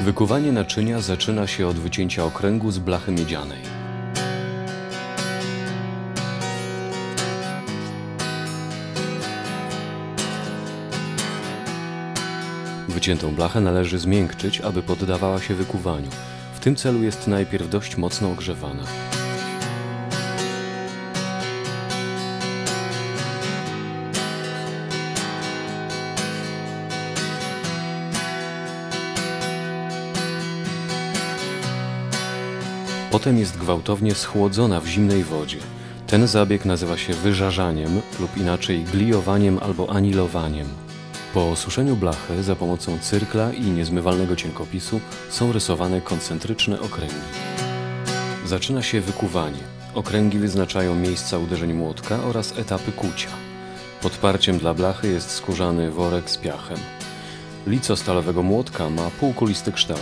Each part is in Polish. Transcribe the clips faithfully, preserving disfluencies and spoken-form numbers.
Wykuwanie naczynia zaczyna się od wycięcia okręgu z blachy miedzianej. Wyciętą blachę należy zmiękczyć, aby poddawała się wykuwaniu. W tym celu jest najpierw dość mocno ogrzewana. Potem jest gwałtownie schłodzona w zimnej wodzie. Ten zabieg nazywa się wyżarzaniem lub inaczej gliowaniem albo anilowaniem. Po osuszeniu blachy za pomocą cyrkla i niezmywalnego cienkopisu są rysowane koncentryczne okręgi. Zaczyna się wykuwanie. Okręgi wyznaczają miejsca uderzeń młotka oraz etapy kucia. Podparciem dla blachy jest skórzany worek z piachem. Lico stalowego młotka ma półkulisty kształt.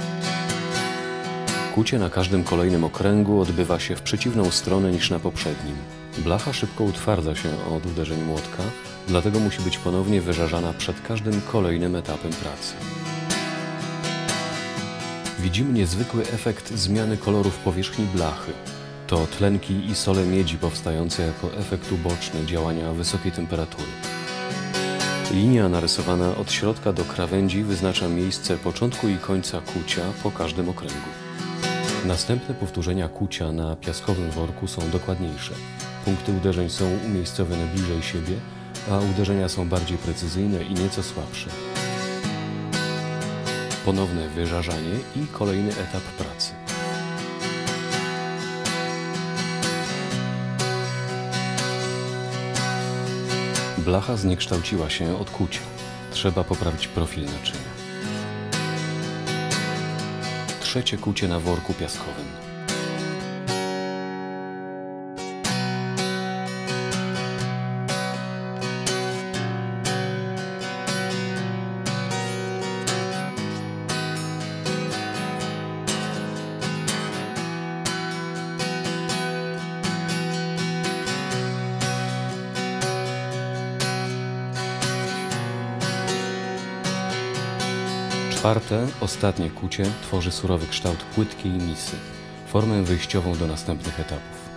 Kucie na każdym kolejnym okręgu odbywa się w przeciwną stronę niż na poprzednim. Blacha szybko utwardza się od uderzeń młotka, dlatego musi być ponownie wyżarzana przed każdym kolejnym etapem pracy. Widzimy niezwykły efekt zmiany kolorów powierzchni blachy. To tlenki i sole miedzi powstające jako efekt uboczny działania wysokiej temperatury. Linia narysowana od środka do krawędzi wyznacza miejsce początku i końca kucia po każdym okręgu. Następne powtórzenia kucia na piaskowym worku są dokładniejsze. Punkty uderzeń są umiejscowione bliżej siebie, a uderzenia są bardziej precyzyjne i nieco słabsze. Ponowne wyżarzanie i kolejny etap pracy. Blacha zniekształciła się od kucia. Trzeba poprawić profil naczynia. Trzecie kucie na worku piaskowym. Czwarte, ostatnie kucie tworzy surowy kształt płytkiej misy, formę wyjściową do następnych etapów.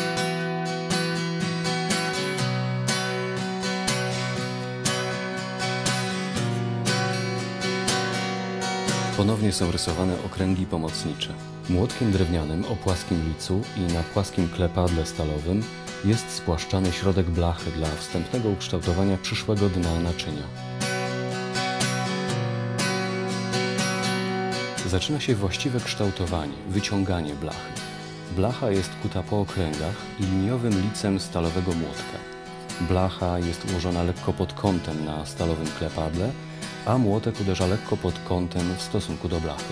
Ponownie są rysowane okręgi pomocnicze. Młotkiem drewnianym o płaskim licu i na płaskim klepadle stalowym jest spłaszczany środek blachy dla wstępnego ukształtowania przyszłego dna naczynia. Zaczyna się właściwe kształtowanie, wyciąganie blachy. Blacha jest kuta po okręgach liniowym licem stalowego młotka. Blacha jest ułożona lekko pod kątem na stalowym klepadle, a młotek uderza lekko pod kątem w stosunku do blachy.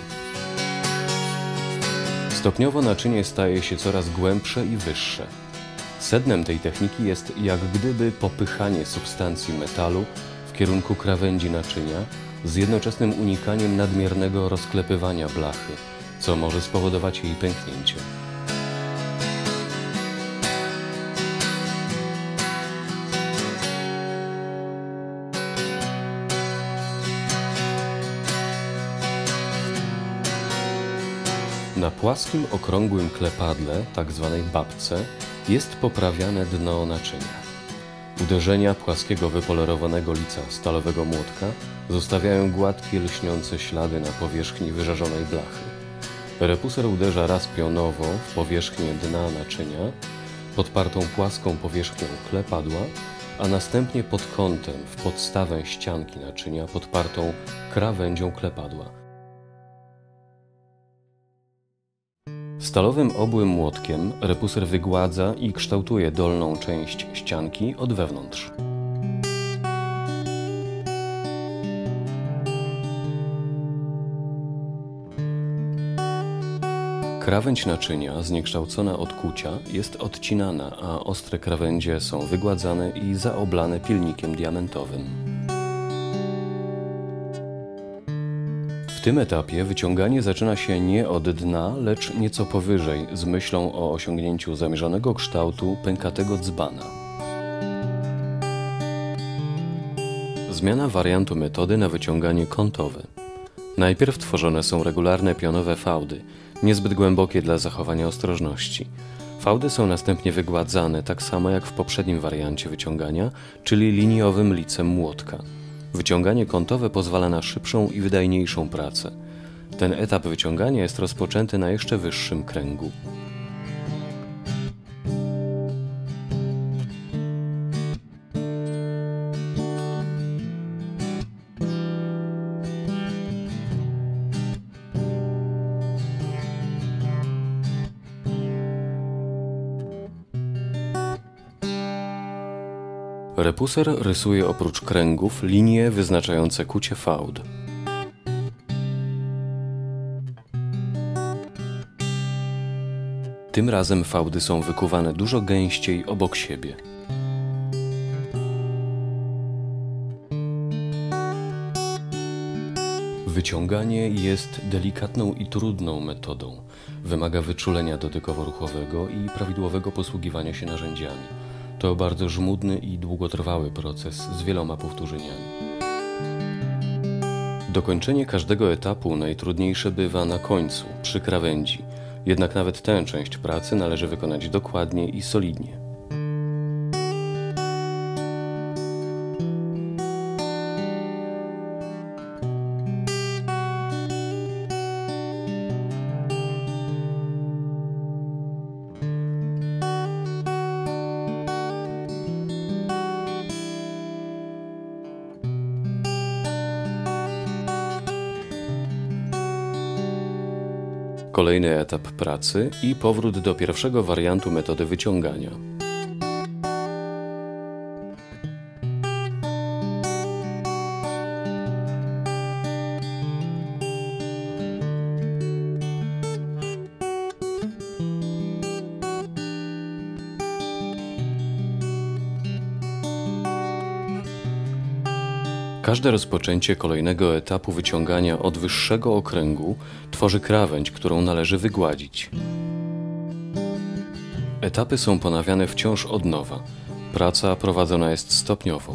Stopniowo naczynie staje się coraz głębsze i wyższe. Sednem tej techniki jest jak gdyby popychanie substancji metalu w kierunku krawędzi naczynia, z jednoczesnym unikaniem nadmiernego rozklepywania blachy, co może spowodować jej pęknięcie. Na płaskim, okrągłym klepadle, tak zwanej babce, jest poprawiane dno naczynia. Uderzenia płaskiego wypolerowanego lica stalowego młotka zostawiają gładkie, lśniące ślady na powierzchni wyżarzonej blachy. Repuser uderza raz pionowo w powierzchnię dna naczynia, podpartą płaską powierzchnią klepadła, a następnie pod kątem w podstawę ścianki naczynia podpartą krawędzią klepadła. Stalowym obłym młotkiem repuser wygładza i kształtuje dolną część ścianki od wewnątrz. Krawędź naczynia, zniekształcona od kucia, jest odcinana, a ostre krawędzie są wygładzane i zaoblane pilnikiem diamentowym. W tym etapie wyciąganie zaczyna się nie od dna, lecz nieco powyżej, z myślą o osiągnięciu zamierzonego kształtu pękatego dzbana. Zmiana wariantu metody na wyciąganie kątowe. Najpierw tworzone są regularne pionowe fałdy, niezbyt głębokie dla zachowania ostrożności. Fałdy są następnie wygładzane tak samo jak w poprzednim wariancie wyciągania, czyli liniowym licem młotka. Wyciąganie kątowe pozwala na szybszą i wydajniejszą pracę. Ten etap wyciągania jest rozpoczęty na jeszcze wyższym kręgu. Repuser rysuje oprócz kręgów linie wyznaczające kucie fałd. Tym razem fałdy są wykuwane dużo gęściej obok siebie. Wyciąganie jest delikatną i trudną metodą. Wymaga wyczulenia dotykowo-ruchowego i prawidłowego posługiwania się narzędziami. To bardzo żmudny i długotrwały proces z wieloma powtórzeniami. Dokończenie każdego etapu najtrudniejsze bywa na końcu, przy krawędzi. Jednak nawet tę część pracy należy wykonać dokładnie i solidnie. Kolejny etap pracy i powrót do pierwszego wariantu metody wyciągania. Każde rozpoczęcie kolejnego etapu wyciągania od wyższego okręgu tworzy krawędź, którą należy wygładzić. Etapy są ponawiane wciąż od nowa. Praca prowadzona jest stopniowo.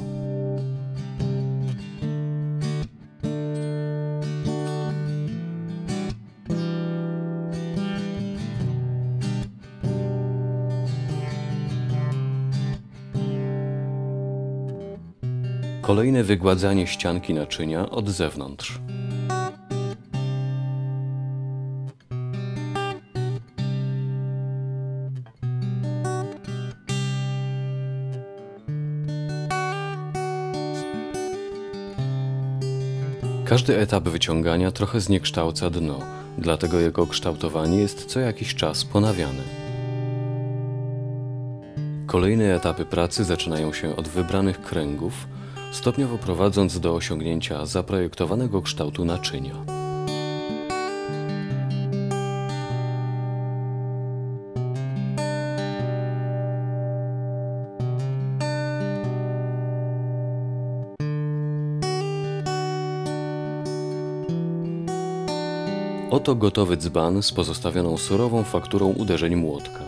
Kolejne wygładzanie ścianki naczynia od zewnątrz. Każdy etap wyciągania trochę zniekształca dno, dlatego jego kształtowanie jest co jakiś czas ponawiane. Kolejne etapy pracy zaczynają się od wybranych kręgów, stopniowo prowadząc do osiągnięcia zaprojektowanego kształtu naczynia. Oto gotowy dzban z pozostawioną surową fakturą uderzeń młotka.